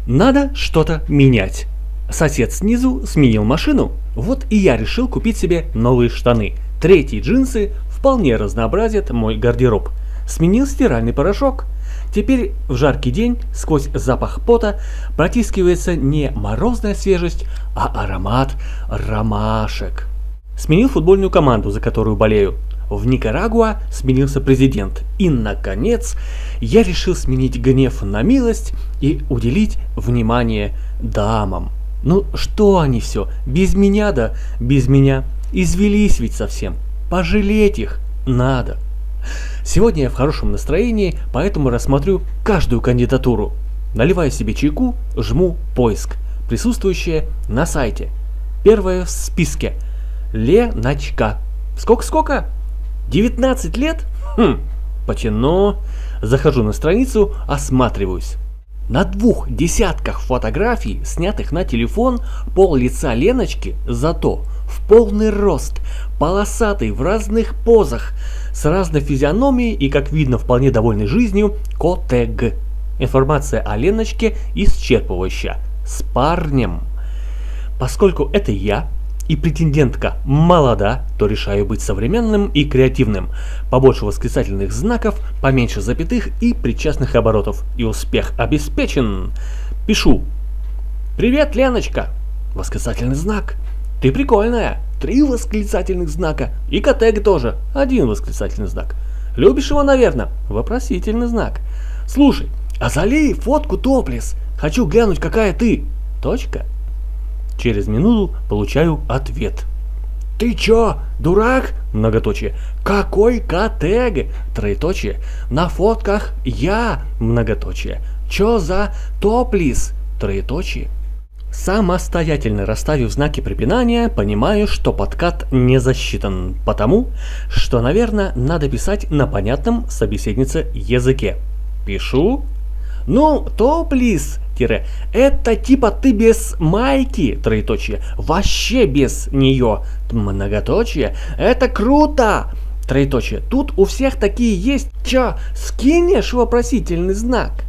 Надо что-то менять. Сосед снизу сменил машину, вот и я решил купить себе новые штаны. Третьи джинсы вполне разнообразят мой гардероб. Сменил стиральный порошок. Теперь в жаркий день сквозь запах пота протискивается не морозная свежесть, а аромат ромашек. Сменил футбольную команду, за которую болею. В Никарагуа сменился президент. И, наконец, я решил сменить гнев на милость и уделить внимание дамам. Ну что они все, без меня да без меня. Извелись ведь совсем. Пожалеть их надо. Сегодня я в хорошем настроении, поэтому рассмотрю каждую кандидатуру. Наливаю себе чайку, жму поиск. Присутствующие на сайте. Первое в списке. Леночка. Сколько? 19 лет? Потяну. Захожу на страницу, осматриваюсь. На 2 десятках фотографий, снятых на телефон, пол лица Леночки, зато в полный рост, полосатый в разных позах, с разной физиономией и, как видно, вполне довольной жизнью, котег. Информация о Леночке исчерпывающая. С парнем. Поскольку это я, и претендентка молода, то решаю быть современным и креативным. Побольше восклицательных знаков, поменьше запятых и причастных оборотов. И успех обеспечен. Пишу. Привет, Леночка. Восклицательный знак. Ты прикольная. 3 восклицательных знака. И котег тоже. 1 восклицательный знак. Любишь его, наверное? Вопросительный знак. Слушай, а залей фотку топлес. Хочу глянуть, какая ты. Точка. Через минуту получаю ответ. Ты чё, дурак? Многоточие. Какой котег? Троеточие. На фотках я? Многоточие. Чё за топлис? Троеточие. Самостоятельно расставив знаки препинания, понимаю, что подкат не засчитан, потому что, наверное, надо писать на понятном собеседнице языке. Пишу. Ну, топлис. Это типа ты без майки, троеточие, вообще без нее, многоточие, это круто, троеточие, тут у всех такие есть, чё, скинешь вопросительный знак?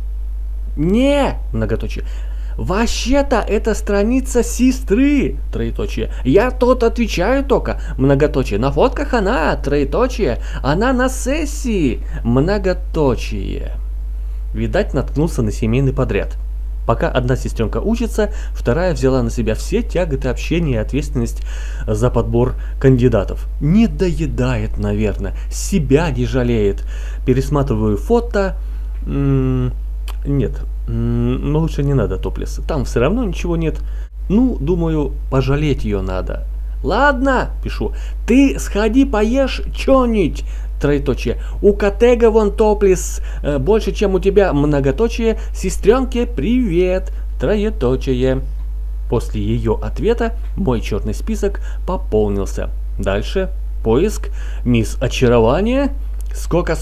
Не, многоточие, вообще-то это страница сестры, троеточие, я тут отвечаю только, многоточие, на фотках она, троеточие, она на сессии, многоточие. Видать, наткнулся на семейный подряд. Пока одна сестренка учится, вторая взяла на себя все тяготы общения и ответственность за подбор кандидатов. Не доедает, наверное, себя не жалеет. Пересматриваю фото. Нет, лучше не надо топлес. Там все равно ничего нет. Ну, думаю, пожалеть ее надо. Ладно, пишу, ты сходи поешь чё-нибудь. Троеточие. У котега вон топлес больше, чем у тебя, многоточие. Сестренке привет. Троеточие. После ее ответа мой черный список пополнился. Дальше поиск. Мисс Очарование. Сколько?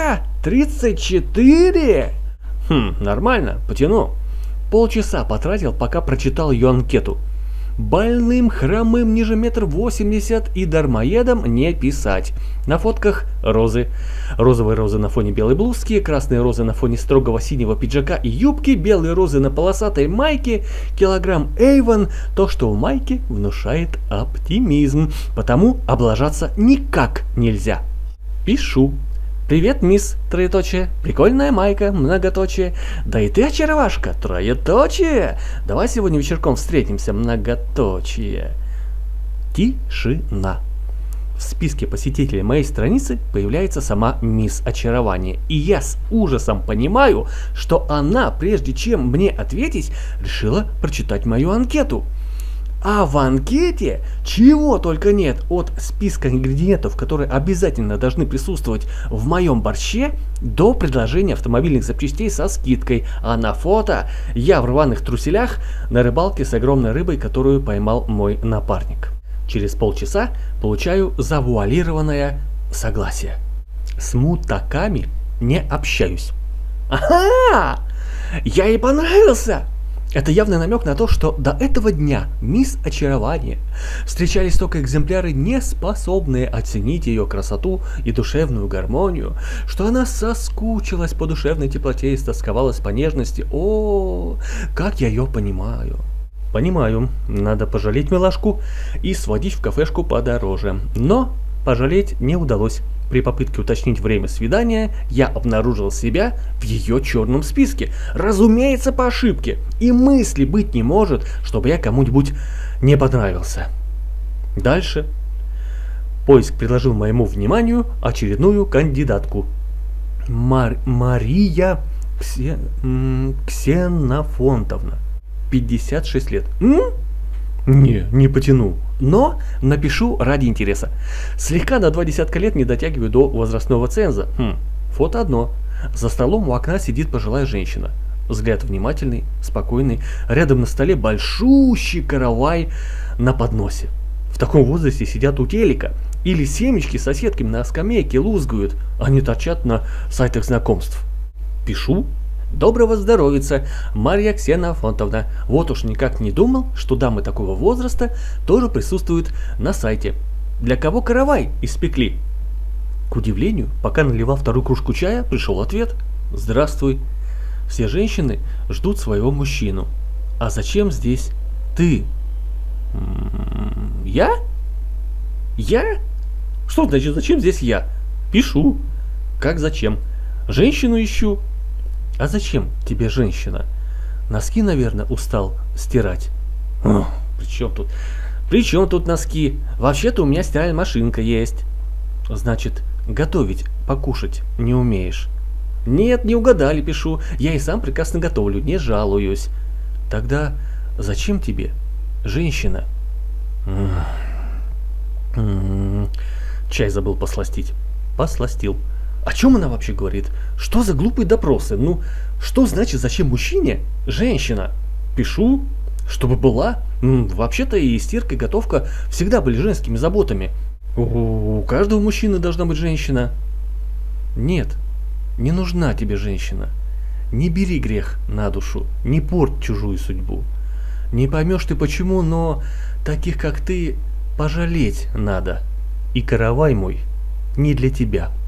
34? Нормально, потяну. Полчаса потратил, пока прочитал ее анкету. Больным, хромым, ниже 1,80 м и дармоедом не писать. На фотках розы. Розовые розы на фоне белой блузки, красные розы на фоне строгого синего пиджака и юбки, белые розы на полосатой майке, килограмм Avon. То, что в майке, внушает оптимизм, потому облажаться никак нельзя. Пишу. Привет, мисс, троеточие, прикольная майка, многоточие, да и ты очаровашка, троеточие, давай сегодня вечерком встретимся, многоточие. Тишина. В списке посетителей моей страницы появляется сама мисс Очарование, и я с ужасом понимаю, что она, прежде чем мне ответить, решила прочитать мою анкету. А в анкете чего только нет, от списка ингредиентов, которые обязательно должны присутствовать в моем борще, до предложения автомобильных запчастей со скидкой, а на фото я в рваных труселях на рыбалке с огромной рыбой, которую поймал мой напарник. Через полчаса получаю завуалированное согласие. С мудаками не общаюсь. Ага! Я ей понравился! Это явный намек на то, что до этого дня мисс Очарование встречались только экземпляры, не способные оценить ее красоту и душевную гармонию, что она соскучилась по душевной теплоте и стосковалась по нежности. О, как я ее понимаю. Понимаю, надо пожалеть милашку и сводить в кафешку подороже. Но пожалеть не удалось. При попытке уточнить время свидания я обнаружил себя в ее черном списке. Разумеется, по ошибке. И мысли быть не может, чтобы я кому-нибудь не понравился. Дальше. Поиск предложил моему вниманию очередную кандидатку. Мария Ксенофонтовна. 56 лет. Не потяну. Но напишу ради интереса. Слегка на 20 лет не дотягиваю до возрастного ценза. Фото одно. За столом у окна сидит пожилая женщина. Взгляд внимательный, спокойный. Рядом на столе большущий каравай на подносе. В таком возрасте сидят у телека. Или семечки с соседками на скамейке лузгают. Они торчат на сайтах знакомств. Пишу. Доброго здоровица, Марья Ксенофонтовна. Вот уж никак не думал, что дамы такого возраста тоже присутствуют на сайте. Для кого каравай испекли? К удивлению, пока наливал вторую кружку чая, пришел ответ. Здравствуй. Все женщины ждут своего мужчину. А зачем здесь ты? Я? Я? Что значит, зачем здесь я? Пишу. Как зачем? Женщину ищу. А зачем тебе женщина? Носки, наверное, устал стирать. При чем тут носки? Вообще-то у меня стиральная машинка есть. Значит, готовить, покушать не умеешь? Нет, не угадали, пишу. Я и сам прекрасно готовлю, не жалуюсь. Тогда зачем тебе женщина? Чай забыл посластить. Посластил. О чем она вообще говорит? Что за глупые допросы? Что значит, зачем мужчине женщина? Пишу, чтобы была. Вообще-то и стирка, и готовка всегда были женскими заботами. У каждого мужчины должна быть женщина. Нет, не нужна тебе женщина. Не бери грех на душу, не порть чужую судьбу. Не поймешь ты почему, но таких как ты пожалеть надо. И каравай мой не для тебя.